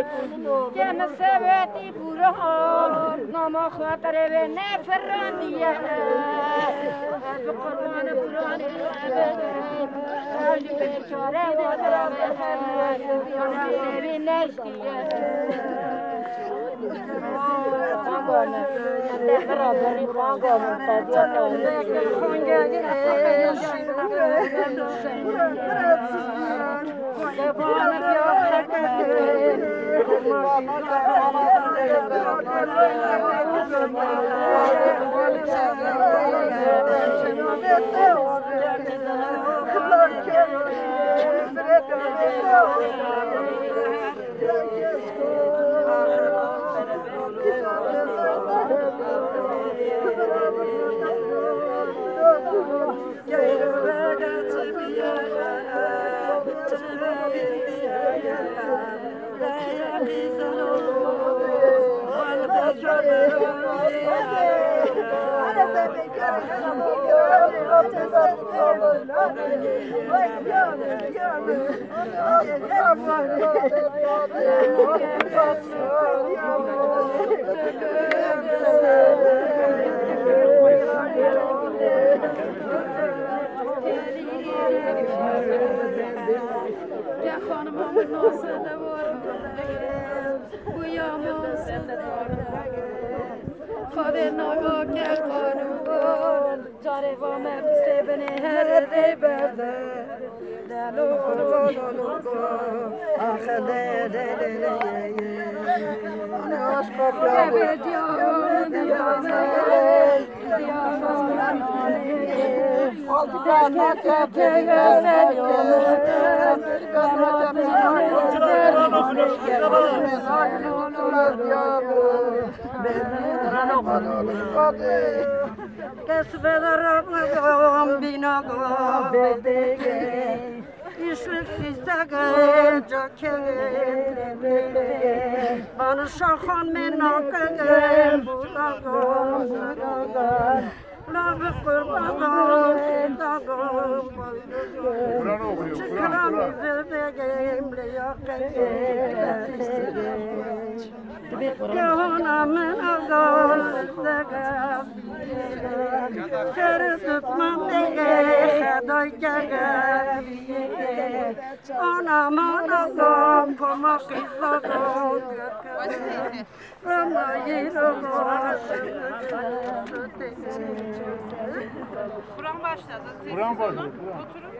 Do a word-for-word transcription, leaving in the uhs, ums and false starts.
جن سویتی برهان نام خاطر و نفرندیه به قربان برهان راج بیچاره و درمه بیان نشتیه خانگانه ده برابری خانگانه تدیانه خانگانه Ya hanımımın olsa da var bu yağmur Kade naga ke karu Jare va me pise bene her de berde Dalo lo lo lo lo Akhade de de de ye Aşka pya diyan diyan diyan Altı tane ke Kesbederim binagam bedege İşlik fizdege cakele Bana şahan menakege Budagam budagam Love kurbanam sedagam Çıkıram izledegem leyakege Yahana menagam sedagam Ser tutmam dege Doy kege Anam anagam Koma kızagam Ramayı ramam Buran başladı. Buran başladı. Oturun.